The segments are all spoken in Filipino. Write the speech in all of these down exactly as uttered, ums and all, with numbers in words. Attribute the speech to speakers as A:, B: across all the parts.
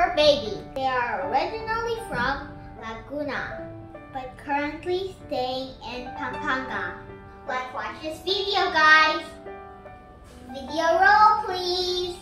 A: her baby. They are originally from Laguna, but currently staying in Pampanga. Let's watch this video, guys. Video roll, please.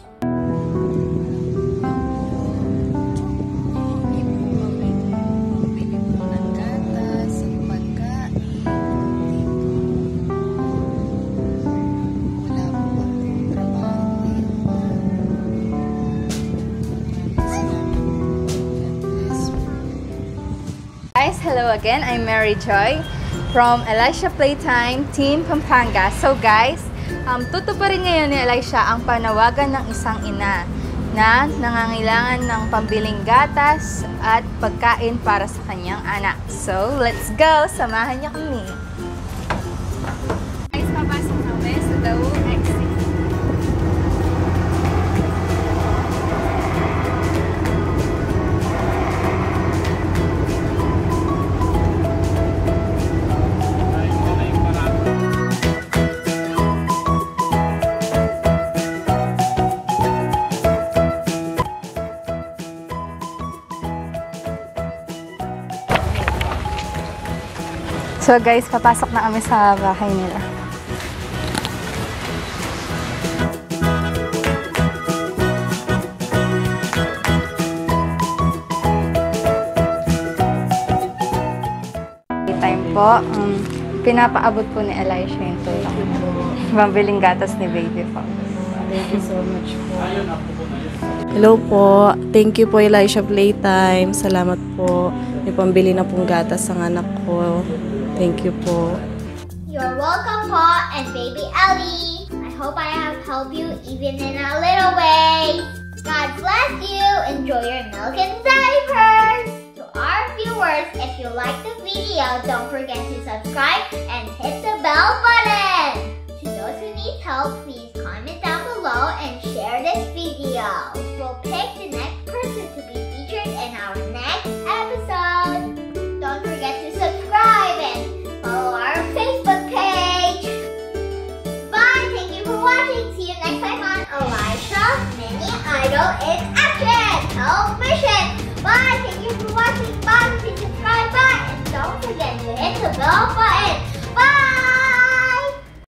B: Guys, hello again. I'm Mary Joy from Elisha Playtime Team Pampanga. So guys, um, tutuparin ngayon ni Elisha ang panawagan ng isang ina na nangangailangan ng pambiling gatas at pagkain para sa kanyang anak. So let's go! Samahan niyo kami! Guys, papasok kami sa Daw Exit. So guys, papasok na kami sa bahay nila. Time po, um, pinapaabot po ni Elisha yung tulong. Pambiling gatas ni Baby po.
C: Thank you so much po. Hello po. Thank you po Elisha Playtime. Salamat po. May pambili na pong gatas ang anak ko. Thank you po.
A: You're welcome po, and Baby Ellie. I hope I have helped you even in a little way. God bless you. Enjoy your milk and diapers. To our viewers, if you like the video, don't forget to subscribe and hit the bell button. To those who need help, please comment down below and share this video. We'll pick the next person to be featured in our next episode. Don't forget to subscribe and follow our Facebook page. Bye! Thank you for watching. See you next time on Elisha Mini Idol in Action! Help Mission! Bye! Thank you for watching. Bye! Please subscribe. Bye! And don't forget to hit the bell button.